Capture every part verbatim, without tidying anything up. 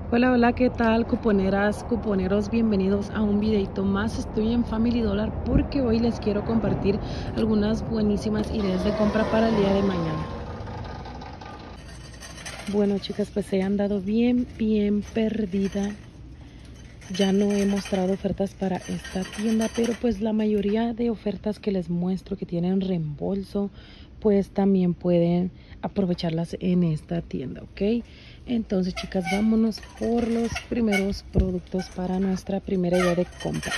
Hola, hola, ¿qué tal, cuponeras, cuponeros? Bienvenidos a un videito más. Estoy en Family Dollar porque hoy les quiero compartir algunas buenísimas ideas de compra para el día de mañana. Bueno, chicas, pues se han dado bien, bien perdida. Ya no he mostrado ofertas para esta tienda, pero pues la mayoría de ofertas que les muestro que tienen reembolso, pues también pueden aprovecharlas en esta tienda, ¿ok? Entonces, chicas, vámonos por los primeros productos para nuestra primera idea de compra.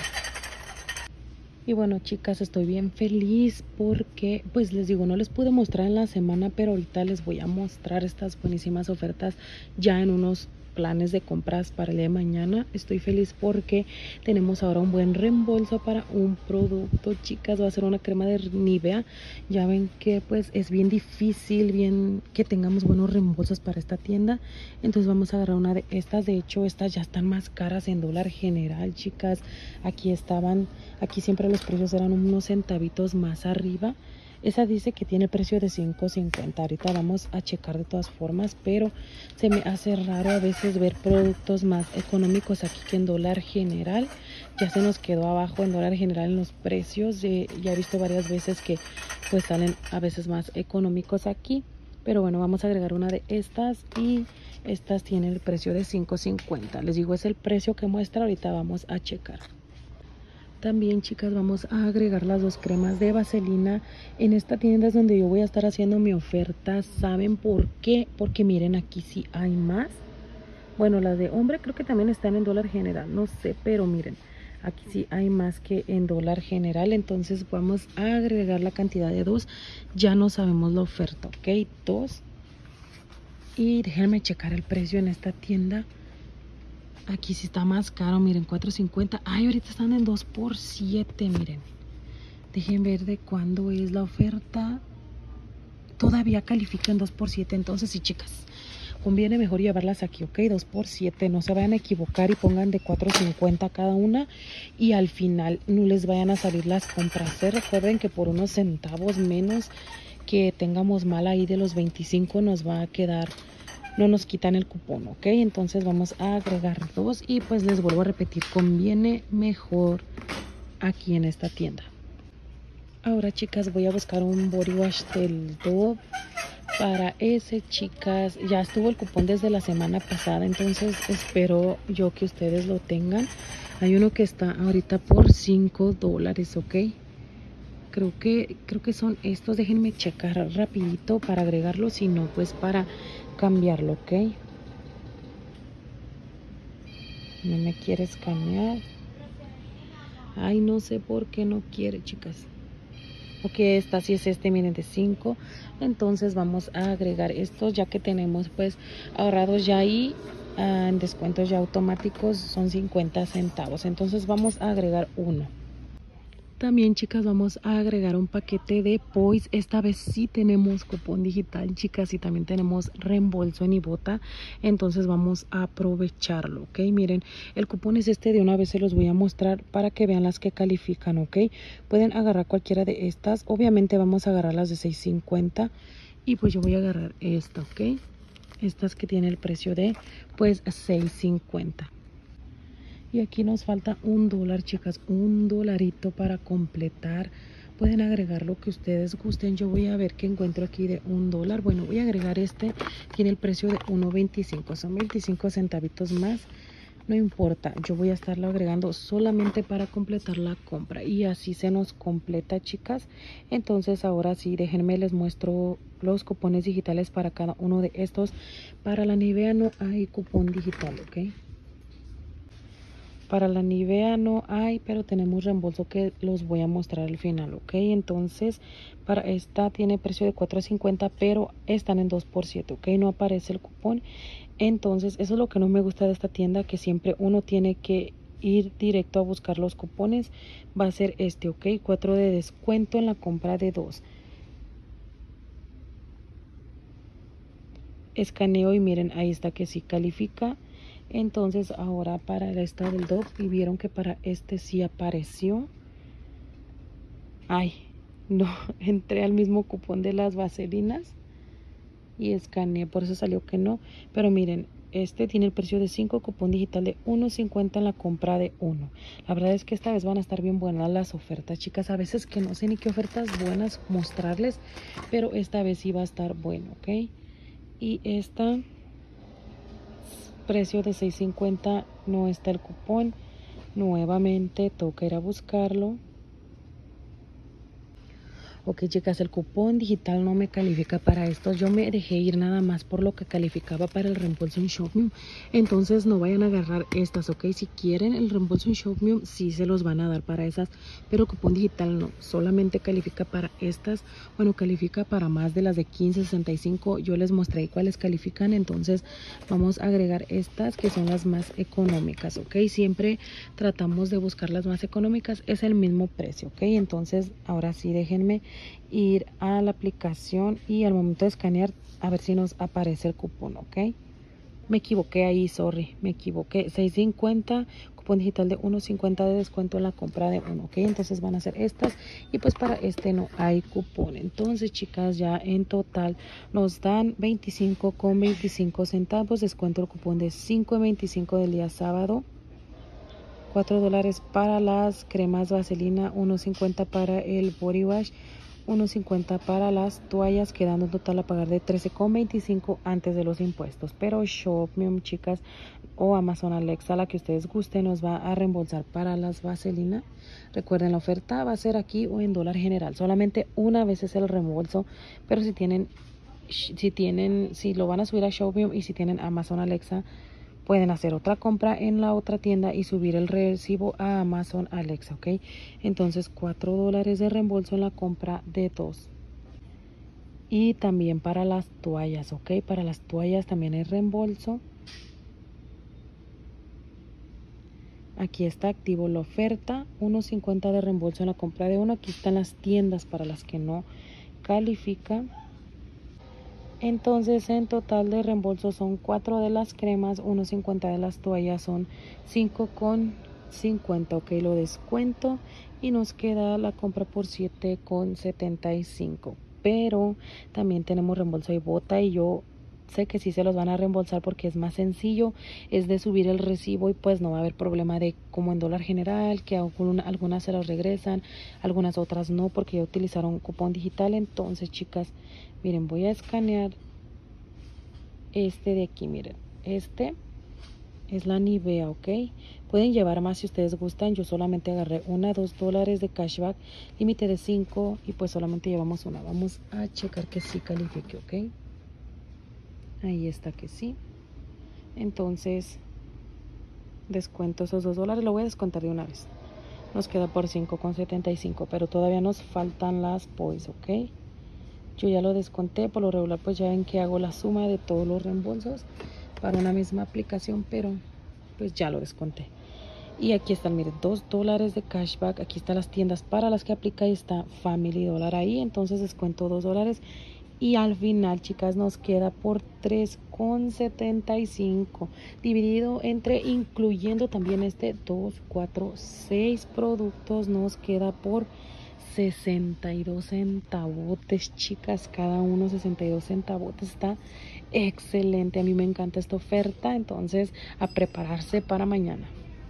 Y bueno, chicas, estoy bien feliz porque, pues les digo, no les pude mostrar en la semana, pero ahorita les voy a mostrar estas buenísimas ofertas ya en unos planes de compras para el día de mañana. Estoy feliz porque tenemos ahora un buen reembolso para un producto, chicas. Va a ser una crema de Nivea. Ya ven que pues es bien difícil, bien que tengamos buenos reembolsos para esta tienda. Entonces vamos a agarrar una de estas. De hecho, estas ya están más caras en dólar general, chicas. Aquí estaban, aquí siempre los precios eran unos centavitos más arriba. Esa dice que tiene precio de cinco cincuenta. Ahorita vamos a checar de todas formas, pero se me hace raro a veces ver productos más económicos aquí que en dólar general. Ya se nos quedó abajo en dólar general en los precios. Eh, ya he visto varias veces que pues salen a veces más económicos aquí. Pero bueno, vamos a agregar una de estas y estas tienen el precio de cinco cincuenta. Les digo, es el precio que muestra. Ahorita vamos a checar. También, chicas, vamos a agregar las dos cremas de vaselina. En esta tienda es donde yo voy a estar haciendo mi oferta. ¿Saben por qué? Porque miren, aquí sí hay más. Bueno, las de hombre creo que también están en dólar general, no sé, pero miren, aquí sí hay más que en dólar general. Entonces vamos a agregar la cantidad de dos. Ya no sabemos la oferta, ¿ok? Dos. Y déjenme checar el precio en esta tienda. Aquí sí está más caro, miren, cuatro cincuenta. Ay, ahorita están en dos por siete, miren. Dejen ver de cuándo es la oferta. Todavía califica en dos por siete, entonces sí, chicas, conviene mejor llevarlas aquí, ok, dos por siete. No se vayan a equivocar y pongan de cuatro cincuenta cada una y al final no les vayan a salir las compras. ¿eh? Recuerden que por unos centavos menos que tengamos mal ahí de los veinticinco nos va a quedar, no nos quitan el cupón, ok. Entonces vamos a agregar dos y pues les vuelvo a repetir, conviene mejor aquí en esta tienda. Ahora, chicas, voy a buscar un body wash del Dove. Para ese, chicas, ya estuvo el cupón desde la semana pasada, entonces espero yo que ustedes lo tengan. Hay uno que está ahorita por cinco dólares, ok. Creo que, creo que son estos. Déjenme checar rapidito para agregarlo, si no, pues para cambiarlo, ok. No me quiere escanear. Ay, no sé por qué no quiere, chicas. Ok, esta sí es este, miren, de cinco. Entonces vamos a agregar estos ya que tenemos pues ahorrados ya ahí. Uh, en descuentos ya automáticos son cincuenta centavos. Entonces vamos a agregar uno. También, chicas, vamos a agregar un paquete de Poise. Esta vez sí tenemos cupón digital, chicas, y también tenemos reembolso en Ibota. Entonces vamos a aprovecharlo, ¿ok? Miren, el cupón es este, de una vez se los voy a mostrar para que vean las que califican, ¿ok? Pueden agarrar cualquiera de estas. Obviamente vamos a agarrar las de seis cincuenta y pues yo voy a agarrar esta, ¿ok? Estas que tiene el precio de pues seis cincuenta. Y aquí nos falta un dólar, chicas, un dolarito para completar. Pueden agregar lo que ustedes gusten. Yo voy a ver qué encuentro aquí de un dólar. Bueno, voy a agregar este. Tiene el precio de uno veinticinco. Son veinticinco centavitos más. No importa, yo voy a estarlo agregando solamente para completar la compra. Y así se nos completa, chicas. Entonces ahora sí, déjenme les muestro los cupones digitales para cada uno de estos. Para la Nivea no hay cupón digital, ¿ok? Para la Nivea no hay, pero tenemos reembolso que los voy a mostrar al final, ¿ok? Entonces, para esta tiene precio de cuatro cincuenta, pero están en dos por siete, ¿ok? No aparece el cupón. Entonces, eso es lo que no me gusta de esta tienda, que siempre uno tiene que ir directo a buscar los cupones. Va a ser este, ¿ok? cuatro de descuento en la compra de dos. Escaneo y miren, ahí está que sí califica. Entonces ahora para esta del Dove, y vieron que para este sí apareció. Ay, no, entré al mismo cupón de las vaselinas y escaneé, por eso salió que no. Pero miren, Este tiene el precio de cinco, cupón digital de uno cincuenta en la compra de uno. La verdad es que esta vez van a estar bien buenas las ofertas, chicas. A veces que no sé ni qué ofertas buenas mostrarles, pero esta vez sí va a estar bueno, ¿ok? Y esta, precio de seis cincuenta, no está el cupón. Nuevamente toca ir a buscarlo. Ok, chicas, el cupón digital no me califica para esto. Yo me dejé ir nada más por lo que calificaba para el reembolso en Shopmium. Entonces no vayan a agarrar estas, ok. Si quieren el reembolso en Shopmium, sí se los van a dar para esas. Pero cupón digital no, solamente califica para estas. Bueno, califica para más de las de quince sesenta y cinco. Yo les mostré cuáles califican. Entonces vamos a agregar estas que son las más económicas, ok. Siempre tratamos de buscar las más económicas. Es el mismo precio, ok. Entonces ahora sí déjenme ir a la aplicación y al momento de escanear a ver si nos aparece el cupón, ok. Me equivoqué ahí, sorry, me equivoqué. seis cincuenta, cupón digital de uno cincuenta de descuento en la compra de uno, ok. Entonces van a ser estas y pues para este no hay cupón. Entonces, chicas, ya en total nos dan veinticinco con veinticinco centavos, descuento el cupón de cinco veinticinco del día sábado. cuatro dólares para las cremas vaselina, uno cincuenta para el body wash, uno cincuenta para las toallas, quedando en total a pagar de trece con veinticinco antes de los impuestos. Pero Shopmium, chicas, o Amazon Alexa, la que ustedes gusten, nos va a reembolsar para las vaselina. Recuerden, la oferta va a ser aquí o en dólar general, solamente una vez es el reembolso, pero si tienen si tienen si lo van a subir a Shopmium y si tienen Amazon Alexa, pueden hacer otra compra en la otra tienda y subir el recibo a Amazon Alexa, ok. Entonces cuatro dólares de reembolso en la compra de dos. Y también para las toallas, ok. Para las toallas también hay reembolso. Aquí está activo la oferta, uno cincuenta de reembolso en la compra de uno. Aquí están las tiendas para las que no califican. Entonces en total de reembolso son cuatro de las cremas, uno cincuenta de las toallas, son cinco con cincuenta, ok, lo descuento y nos queda la compra por siete con setenta y cinco. Pero también tenemos reembolso de bota y yo sé que sí se los van a reembolsar porque es más sencillo, es de subir el recibo y pues no va a haber problema de como en dólar general, que alguna, algunas se las regresan, algunas otras no porque ya utilizaron cupón digital. Entonces, chicas, miren, voy a escanear este de aquí, miren, este es la Nivea, ok. Pueden llevar más si ustedes gustan. Yo solamente agarré una, dos dólares de cashback, límite de cinco y pues solamente llevamos una. Vamos a checar que sí califique, ok. Ahí está que sí. Entonces descuento esos dos dólares, lo voy a descontar de una vez. Nos queda por cinco con setenta y cinco, pero todavía nos faltan las pois, ok. Yo ya lo desconté, por lo regular pues ya ven que hago la suma de todos los reembolsos para una misma aplicación, pero pues ya lo desconté. Y aquí están, miren, dos dólares de cashback. Aquí están las tiendas para las que aplica y está Family Dollar ahí, entonces descuento dos dólares. Y al final, chicas, nos queda por tres con setenta y cinco, dividido entre, incluyendo también este dos, cuatro, seis productos, nos queda por sesenta y dos centavotes, chicas, cada uno sesenta y dos centavotes. Está excelente, a mí me encanta esta oferta, entonces a prepararse para mañana.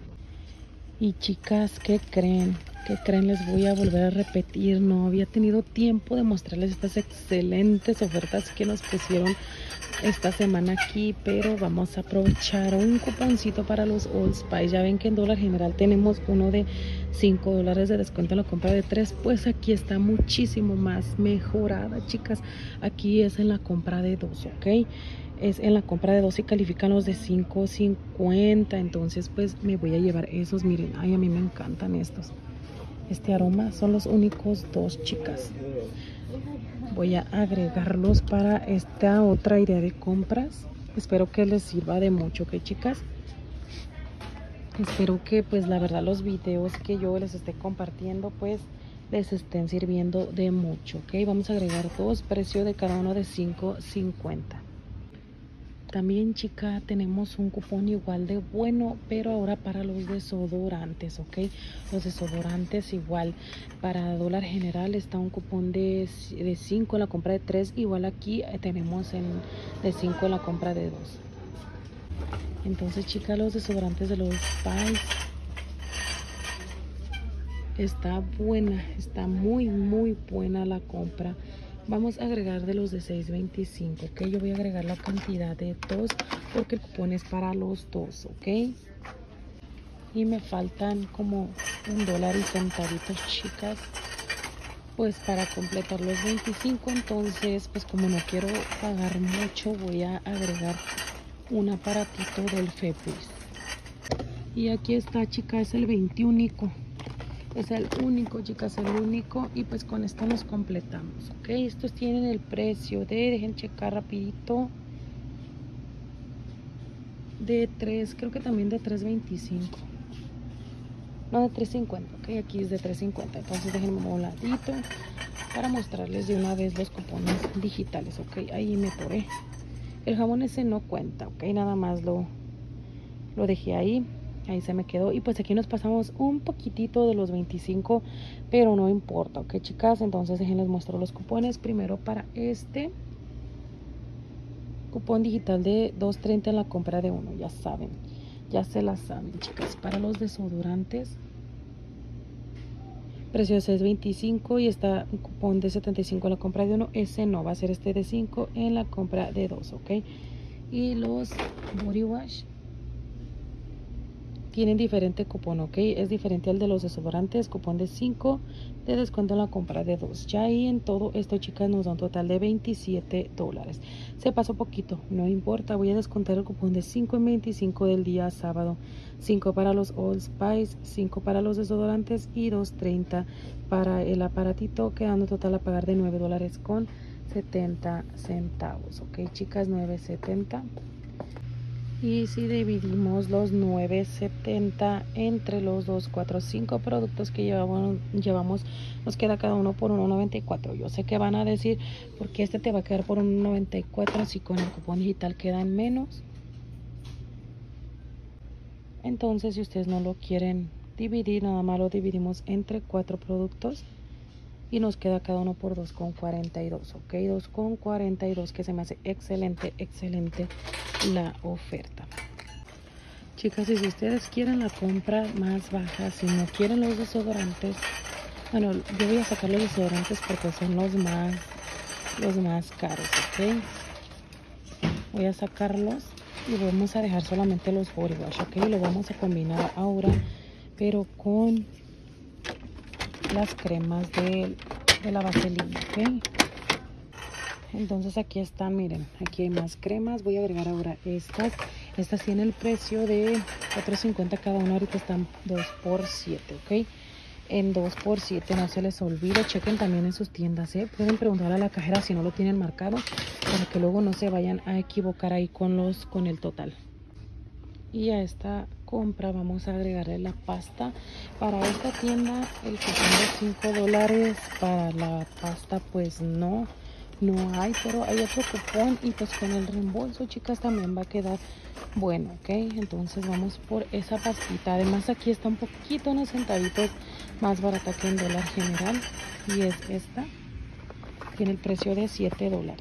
Y chicas, ¿qué creen? ¿Qué creen? Les voy a volver a repetir, no había tenido tiempo de mostrarles estas excelentes ofertas que nos pusieron esta semana aquí, pero vamos a aprovechar un cuponcito para los Old Spice. Ya ven que en dólar general tenemos uno de cinco dólares de descuento en la compra de tres, pues aquí está muchísimo más mejorada, chicas. Aquí es en la compra de dos, ok. Es en la compra de dos y califican los de cinco cincuenta, entonces pues me voy a llevar esos. Miren, ay, a mí me encantan estos. Este aroma son los únicos dos, chicas. Voy a agregarlos para esta otra idea de compras. Espero que les sirva de mucho, ¿ok, chicas? Espero que pues la verdad los videos que yo les esté compartiendo pues les estén sirviendo de mucho, ¿ok? Vamos a agregar dos, precio de cada uno de cinco cincuenta. También, chica, tenemos un cupón igual de bueno, pero ahora para los desodorantes, ok. Los desodorantes igual, para dólar general está un cupón de cinco en la compra de tres, igual aquí tenemos en de cinco en la compra de dos. Entonces, chicas, los desodorantes de los Spice está buena, está muy muy buena la compra. Vamos a agregar de los de seis veinticinco, ok. Yo voy a agregar la cantidad de dos porque el cupón es para los dos, ok. Y me faltan como un dólar y centavitos, chicas, pues para completar los veinticinco. Entonces, pues como no quiero pagar mucho, voy a agregar un aparatito del Febreze. Y aquí está, chicas, es el veintiuno. Es el único, chicas, el único. Y pues con esto nos completamos, ok. Estos tienen el precio de, dejen checar rapidito, de tres, creo que también de tres veinticinco. No, de tres cincuenta, ok. Aquí es de tres cincuenta. Entonces déjenme un ladito para mostrarles de una vez los cupones digitales, ok. Ahí me toré. El jabón ese no cuenta, ok. Nada más lo, lo dejé ahí. Ahí se me quedó. Y pues aquí nos pasamos un poquitito de los veinticinco, pero no importa, ok, chicas. Entonces déjenles muestro los cupones. Primero para este cupón digital de dos treinta en la compra de uno. Ya saben, ya se la saben, chicas. Para los desodorantes, precio de seis veinticinco, y está un cupón de setenta y cinco en la compra de uno. Ese no, va a ser este de cinco en la compra de dos, ok. Y los body wash tienen diferente cupón, ok. Es diferente al de los desodorantes. Cupón de cinco de descuento en la compra de dos. Ya ahí en todo esto, chicas, nos da un total de veintisiete dólares. Se pasó poquito, no importa. Voy a descontar el cupón de cinco en veinticinco del día sábado. cinco para los Old Spice, cinco para los desodorantes y dos treinta para el aparatito, quedando total a pagar de nueve dólares con setenta centavos, ok, chicas, nueve setenta. Y si dividimos los nueve setenta entre los dos, cuatro, cinco productos que llevamos, llevamos, nos queda cada uno por uno noventa y cuatro. Yo sé que van a decir, ¿por qué este te va a quedar por uno noventa y cuatro si con el cupón digital quedan menos? Entonces, si ustedes no lo quieren dividir, nada más lo dividimos entre cuatro productos y nos queda cada uno por dos con cuarenta y dos, ok, dos con cuarenta y dos, que se me hace excelente, excelente la oferta. Chicas, y si ustedes quieren la compra más baja, si no quieren los desodorantes, bueno, yo voy a sacar los desodorantes porque son los más, los más caros, ok. Voy a sacarlos y vamos a dejar solamente los body wash, ok. Lo vamos a combinar ahora, pero con las cremas de, de la vaselina, ok. Entonces aquí están, miren, aquí hay más cremas. Voy a agregar ahora estas. Estas tienen el precio de cuatro cincuenta cada una. Ahorita están dos por siete, ok. En dos por siete, no se les olvide. Chequen también en sus tiendas, ¿eh? Pueden preguntar a la cajera si no lo tienen marcado, para que luego no se vayan a equivocar ahí con, los, con el total. Y a esta compra vamos a agregarle la pasta. Para esta tienda el cupón de cinco dólares. Para la pasta pues no, no hay, pero hay otro cupón y pues con el reembolso, chicas, también va a quedar bueno, ok. Entonces vamos por esa pastita. Además aquí está un poquito, unos centavitos más barata que en dólar general, y es esta. Tiene el precio de siete dólares.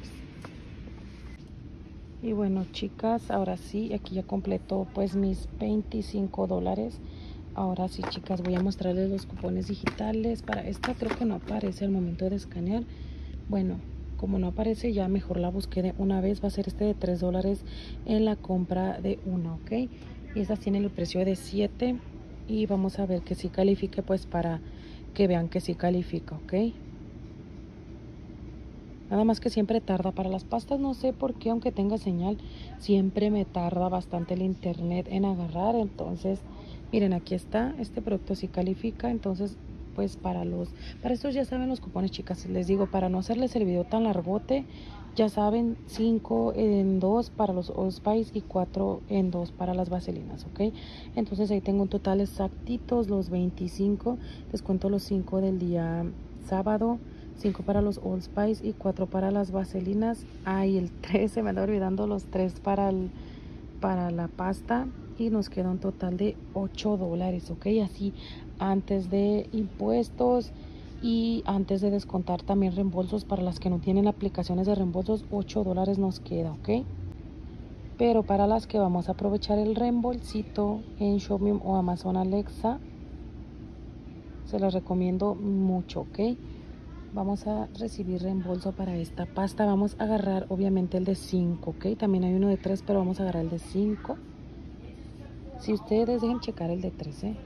Y bueno, chicas, ahora sí, aquí ya completó pues mis veinticinco dólares. Ahora sí, chicas, voy a mostrarles los cupones digitales. Para esta creo que no aparece al momento de escanear. Bueno, como no aparece, ya mejor la busqué de una vez. Va a ser este de tres dólares en la compra de uno, ok. Y estas tienen el precio de siete. Y vamos a ver que sí califique, pues para que vean que sí califica, ok. Nada más que siempre tarda para las pastas, no sé por qué, aunque tenga señal, siempre me tarda bastante el internet en agarrar. Entonces, miren, aquí está, este producto sí califica. Entonces, pues para los, para estos ya saben los cupones, chicas. Les digo, para no hacerles el video tan largote, ya saben, cinco en dos para los Old Spice y cuatro en dos para las vaselinas, ok. Entonces ahí tengo un total exactitos, los veinticinco, descuento los cinco del día sábado, cinco para los Old Spice y cuatro para las vaselinas. Ay, ah, el tres, se me anda olvidando, los tres para, el, para la pasta. Y nos queda un total de ocho dólares, ok. Así antes de impuestos y antes de descontar también reembolsos para las que no tienen aplicaciones de reembolsos, ocho dólares nos queda, ok. Pero para las que vamos a aprovechar el reembolsito en Shopee o Amazon Alexa, se las recomiendo mucho, ¿ok? Vamos a recibir reembolso para esta pasta. Vamos a agarrar obviamente el de cinco, ¿ok? También hay uno de tres, pero vamos a agarrar el de cinco. Si ustedes dejen checar el de tres, ¿eh?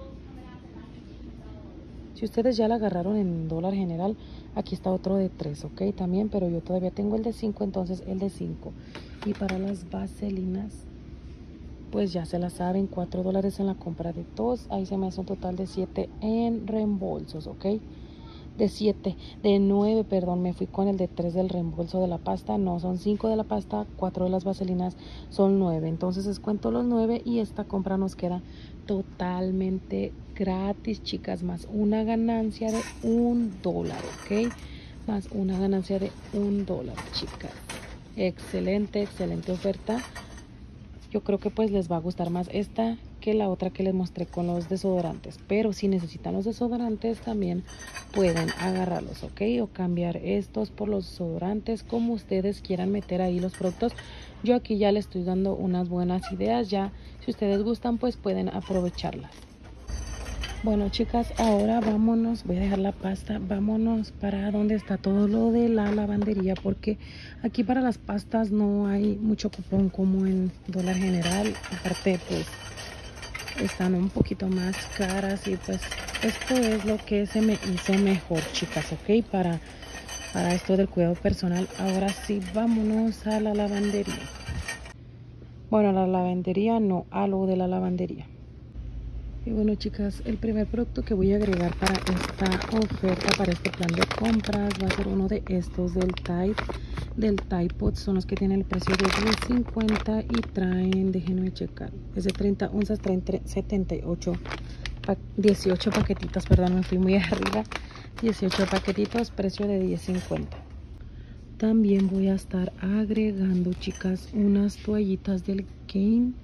Si ustedes ya la agarraron en dólar general, aquí está otro de tres, ¿ok? También, pero yo todavía tengo el de cinco, entonces el de cinco. Y para las vaselinas, pues ya se la saben, cuatro dólares en la compra de dos. Ahí se me hace un total de siete en reembolsos, ¿ok? De siete, de nueve, perdón, me fui con el de tres del reembolso de la pasta. No, son cinco de la pasta, cuatro de las vaselinas, son nueve. Entonces descuento los nueve y esta compra nos queda totalmente gratis, chicas, más una ganancia de un dólar, ¿ok? Más una ganancia de un dólar, chicas. Excelente, excelente oferta. Yo creo que pues les va a gustar más esta que la otra que les mostré con los desodorantes. Pero si necesitan los desodorantes también pueden agarrarlos, ¿ok? O cambiar estos por los desodorantes, como ustedes quieran meter ahí los productos. Yo aquí ya les estoy dando unas buenas ideas. Ya si ustedes gustan pues pueden aprovecharlas. Bueno, chicas, ahora vámonos, voy a dejar la pasta, vámonos para donde está todo lo de la lavandería, porque aquí para las pastas no hay mucho cupón como en dólar general. Aparte pues están un poquito más caras y pues esto es lo que se me hizo mejor, chicas, ok, para, para esto del cuidado personal. Ahora sí, vámonos a la lavandería. Bueno, a la lavandería no, a lo de la lavandería. Y bueno, chicas, el primer producto que voy a agregar para esta oferta, para este plan de compras, va a ser uno de estos del Tide, del Tide Pods. Son los que tienen el precio de diez cincuenta y traen, déjenme checar, es de treinta onzas, traen setenta y ocho, dieciocho paquetitos, perdón, me fui muy arriba, dieciocho paquetitos, precio de diez cincuenta. También voy a estar agregando, chicas, unas toallitas del Gain,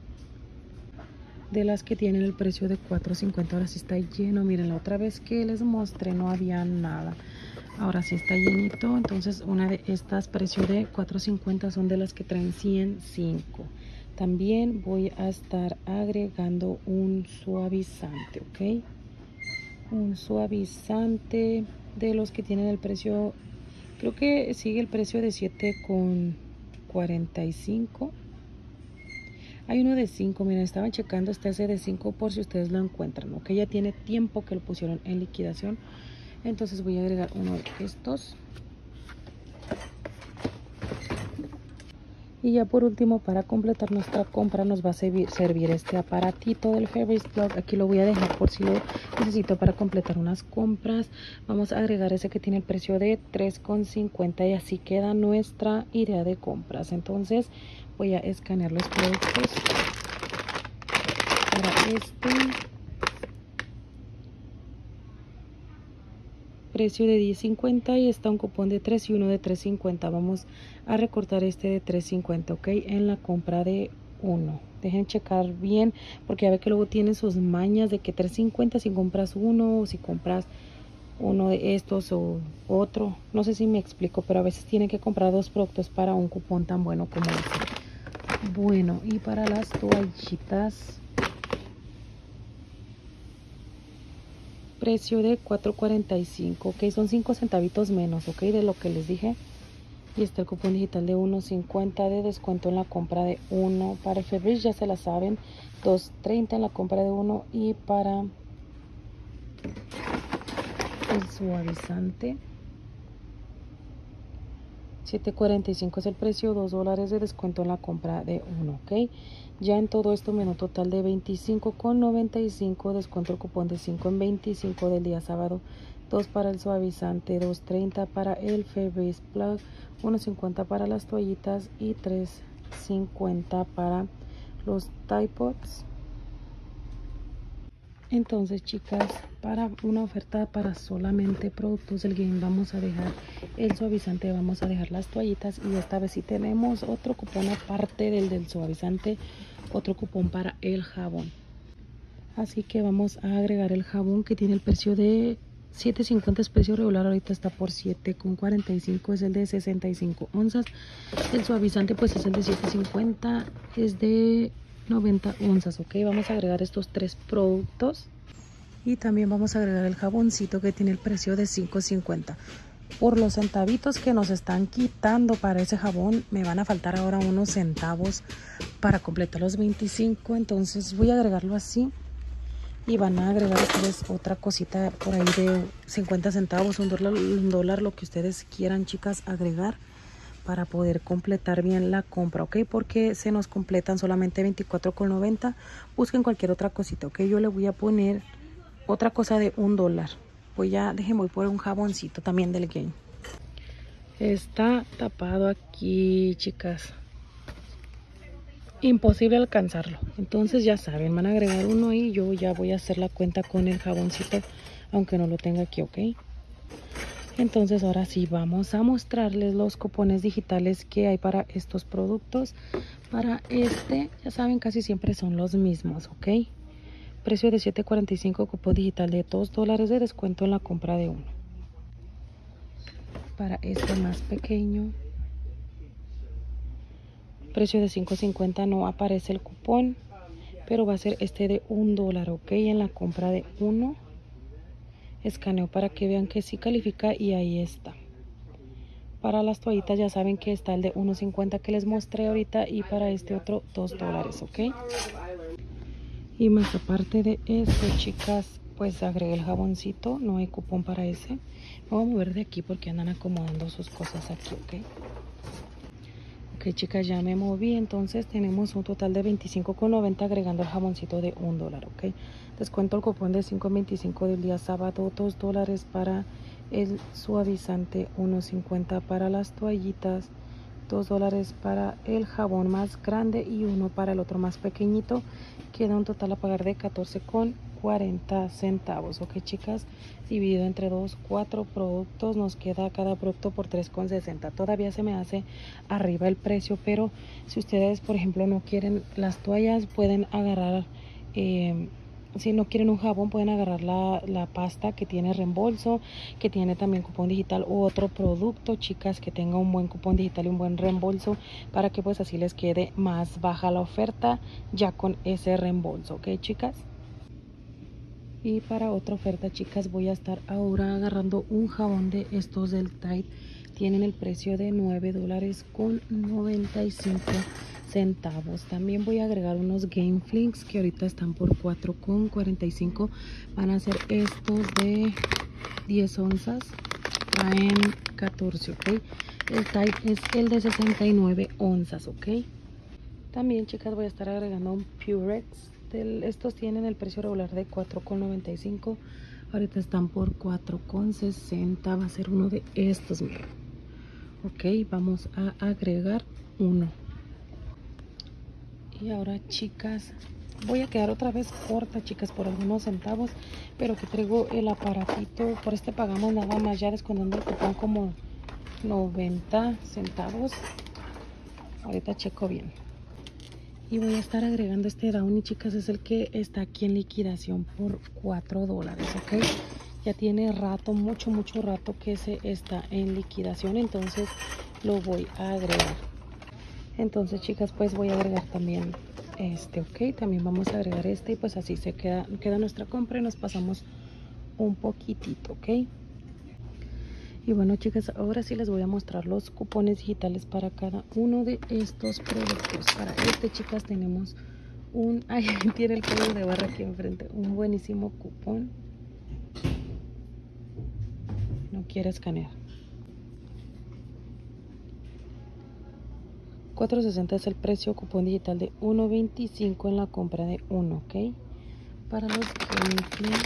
de las que tienen el precio de cuatro cincuenta. Ahora sí está lleno. Miren, la otra vez que les mostré no había nada, ahora sí está llenito. Entonces una de estas, precio de cuatro cincuenta, son de las que traen ciento cinco. También voy a estar agregando un suavizante, ok, un suavizante de los que tienen el precio, creo que sigue el precio de siete con cuarenta y cinco. Hay uno de cinco, miren, estaban checando, está ese de cinco por si ustedes lo encuentran, ok, ya tiene tiempo que lo pusieron en liquidación. Entonces voy a agregar uno de estos. Y ya por último, para completar nuestra compra, nos va a servir, servir este aparatito del Febreze Plug. Aquí lo voy a dejar por si lo necesito para completar unas compras. Vamos a agregar ese que tiene el precio de tres con cincuenta y así queda nuestra idea de compras. Entonces voy a escanear los productos para este. Precio de diez cincuenta y está un cupón de tres y uno de tres cincuenta. Vamos a recortar este de tres cincuenta, ok, en la compra de uno. Dejen checar bien porque ya ve que luego tienen sus mañas de que tres cincuenta si compras uno o si compras uno de estos o otro. No sé si me explico, pero a veces tienen que comprar dos productos para un cupón tan bueno como este. Bueno, y para las toallitas, precio de cuatro cuarenta y cinco, ok, son cinco centavitos menos, ok, de lo que les dije. Y está el cupón digital de uno cincuenta de descuento en la compra de uno. Para el Febreze ya se la saben, dos treinta en la compra de uno. Y para el suavizante, siete cuarenta y cinco es el precio, dos dólares de descuento en la compra de uno, ok. Ya en todo esto menú total de veinticinco con noventa y cinco, descuento el cupón de cinco en veinticinco del día sábado, dos para el suavizante, dos treinta para el Febreze Plug, uno cincuenta para las toallitas y tres cincuenta para los Tide Pods. Entonces, chicas, para una oferta para solamente productos del Gain, vamos a dejar el suavizante, vamos a dejar las toallitas y esta vez sí tenemos otro cupón aparte del del suavizante, otro cupón para el jabón. Así que vamos a agregar el jabón que tiene el precio de siete cincuenta es precio regular, ahorita está por siete con cuarenta y cinco, es el de sesenta y cinco onzas. El suavizante pues es el de siete cincuenta, es de noventa onzas. Ok, vamos a agregar estos tres productos y también vamos a agregar el jaboncito que tiene el precio de cinco cincuenta. Por los centavitos que nos están quitando para ese jabón, me van a faltar ahora unos centavos para completar los veinticinco, entonces voy a agregarlo así. Y van a agregar ustedes otra cosita por ahí de cincuenta centavos, un dólar, un dólar, lo que ustedes quieran, chicas, agregar para poder completar bien la compra, ¿ok? Porque se nos completan solamente veinticuatro con noventa. Busquen cualquier otra cosita, ¿ok? Yo le voy a poner otra cosa de un dólar. Voy a, déjenme voy por un jaboncito también del Gain. Está tapado aquí, chicas. Imposible alcanzarlo, entonces ya saben, van a agregar uno y yo ya voy a hacer la cuenta con el jaboncito aunque no lo tenga aquí, ok. Entonces ahora sí vamos a mostrarles los cupones digitales que hay para estos productos. Para este, ya saben, casi siempre son los mismos, ok. Precio de siete cuarenta y cinco, cupón digital de dos dólares de descuento en la compra de uno. Para este más pequeño, precio de cinco cincuenta, no aparece el cupón, pero va a ser este de un dólar, ok. En la compra de uno, escaneo para que vean que sí califica y ahí está. Para las toallitas ya saben que está el de uno cincuenta que les mostré ahorita y para este otro dos dólares, ok. Y más aparte de esto, chicas, pues agregué el jaboncito, no hay cupón para ese. Me voy a mover de aquí porque andan acomodando sus cosas aquí, ok. Ok, chicas, ya me moví, entonces tenemos un total de veinticinco con noventa agregando el jaboncito de un dólar, ok. Descuento el cupón de cinco veinticinco del día sábado, dos dólares para el suavizante, uno cincuenta para las toallitas, dos dólares para el jabón más grande y uno para el otro más pequeñito. Queda un total a pagar de catorce con cuarenta centavos, ok, chicas, dividido entre dos, cuatro productos, nos queda cada producto por tres con sesenta. Todavía se me hace arriba el precio, pero si ustedes, por ejemplo, no quieren las toallas, pueden agarrar, eh, si no quieren un jabón, pueden agarrar la, la pasta que tiene reembolso, que tiene también cupón digital, u otro producto, chicas, que tenga un buen cupón digital y un buen reembolso, para que pues así les quede más baja la oferta ya con ese reembolso, ok, chicas. Y para otra oferta, chicas, voy a estar ahora agarrando un jabón de estos del Tide. Tienen el precio de nueve dólares con noventa y cinco centavos. También voy a agregar unos Game Flings que ahorita están por cuatro con cuarenta y cinco. Van a ser estos de diez onzas. Traen catorce, ok. El Tide es el de sesenta y nueve onzas, ok. También, chicas, voy a estar agregando un Purex. Del, estos tienen el precio regular de cuatro con noventa y cinco. Ahorita están por cuatro con sesenta. Va a ser uno de estos, miren. Ok, vamos a agregar uno. Y ahora, chicas, voy a quedar otra vez corta, chicas, por algunos centavos. Pero que traigo el aparatito. Por este pagamos nada más, ya descontando el cupón, como noventa centavos. Ahorita checo bien. Y voy a estar agregando este Downy, chicas, es el que está aquí en liquidación por cuatro dólares, ok. Ya tiene rato, mucho, mucho rato que se está en liquidación, entonces lo voy a agregar. Entonces, chicas, pues voy a agregar también este, ok. También vamos a agregar este y pues así se queda, queda nuestra compra y nos pasamos un poquitito, ok. Y bueno, chicas, ahora sí les voy a mostrar los cupones digitales para cada uno de estos productos. Para este, chicas, tenemos un... Ay, tiene el código de barra aquí enfrente. Un buenísimo cupón. No quiere escanear. cuatro sesenta es el precio, cupón digital de uno veinticinco en la compra de uno, ok. Para los clientes,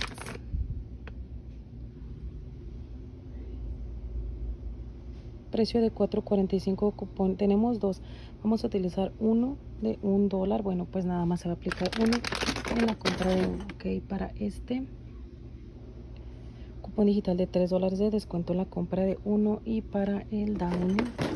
precio de cuatro cuarenta y cinco, cupón. Tenemos dos. Vamos a utilizar uno de un dólar. Bueno, pues nada más se va a aplicar uno en la compra de uno, ok. Para este, cupón digital de tres dólares de descuento en la compra de uno. Y para el Downy,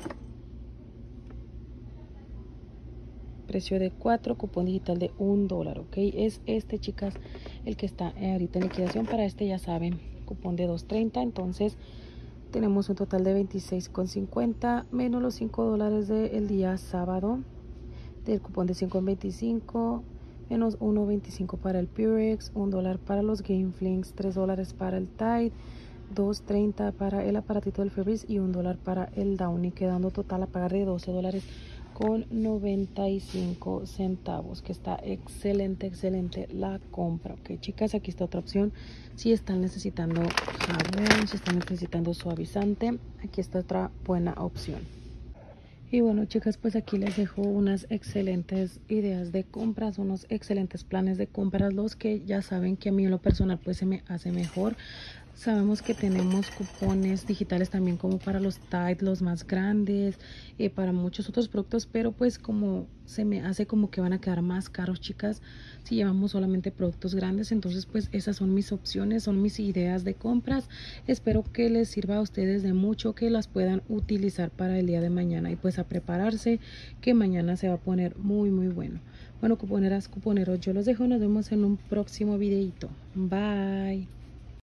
precio de cuatro, cupón digital de un dólar, ok. Es este, chicas, el que está ahorita en liquidación. Para este ya saben, cupón de dos treinta. Entonces tenemos un total de veintiséis con cincuenta menos los cinco dólares del día sábado del cupón de cinco veinticinco, menos uno veinticinco para el Purex, un dólar para los Game Flings, tres dólares para el Tide, dos treinta para el aparatito del Febreze y un dólar para el Downy, quedando total a pagar de doce dólares con noventa y cinco centavos, que está excelente, excelente la compra. Ok, chicas, aquí está otra opción. Si están necesitando jabón, si están necesitando suavizante, aquí está otra buena opción. Y bueno, chicas, pues aquí les dejo unas excelentes ideas de compras, unos excelentes planes de compras, los que ya saben que a mí en lo personal pues se me hace mejor. Sabemos que tenemos cupones digitales también como para los Tide, los más grandes, y para muchos otros productos, pero pues como se me hace como que van a quedar más caros, chicas, si llevamos solamente productos grandes. Entonces pues esas son mis opciones, son mis ideas de compras. Espero que les sirva a ustedes de mucho, que las puedan utilizar para el día de mañana y pues a prepararse, que mañana se va a poner muy muy bueno. Bueno, cuponeras, cuponeros, yo los dejo, nos vemos en un próximo videito. Bye.